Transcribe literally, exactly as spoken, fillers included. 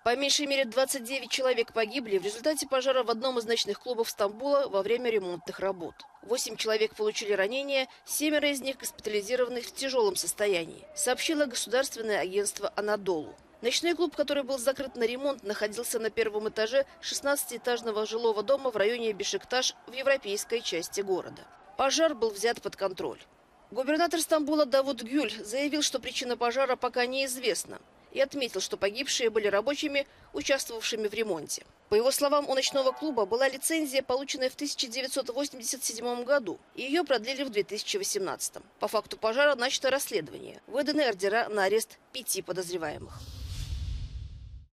По меньшей мере двадцать девять человек погибли в результате пожара в одном из ночных клубов Стамбула во время ремонтных работ. Восемь человек получили ранения, семеро из них госпитализированы в тяжелом состоянии, сообщило государственное агентство «Анадолу». Ночной клуб, который был закрыт на ремонт, находился на первом этаже шестнадцатиэтажного жилого дома в районе Бешикташ в европейской части города. Пожар был взят под контроль. Губернатор Стамбула Давут Гюль заявил, что причина пожара пока неизвестна, и отметил, что погибшие были рабочими, участвовавшими в ремонте. По его словам, у ночного клуба была лицензия, полученная в тысяча девятьсот восемьдесят седьмом году, и ее продлили в две тысячи восемнадцатом. По факту пожара начато расследование. Выданы ордера на арест пяти подозреваемых.